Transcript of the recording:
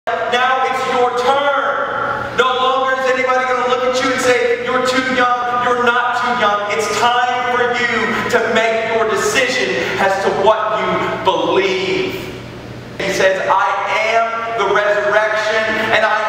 Now it's your turn. No longer is anybody going to look at you and say, you're too young, you're not too young. It's time for you to make your decision as to what you believe. He says, I am the resurrection and I